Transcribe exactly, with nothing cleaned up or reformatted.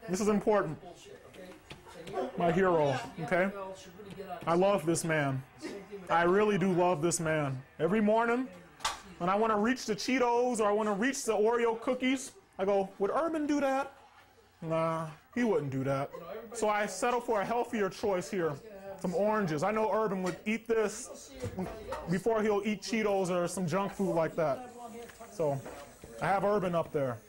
This is important. My hero, okay? I love this man. I really do love this man. Every morning, when I want to reach the Cheetos or I want to reach the Oreo cookies, I go, would Erben do that? Nah, he wouldn't do that. So I settle for a healthier choice here. Some oranges. I know Erben would eat this before he'll eat Cheetos or some junk food like that. So I have Erben up there.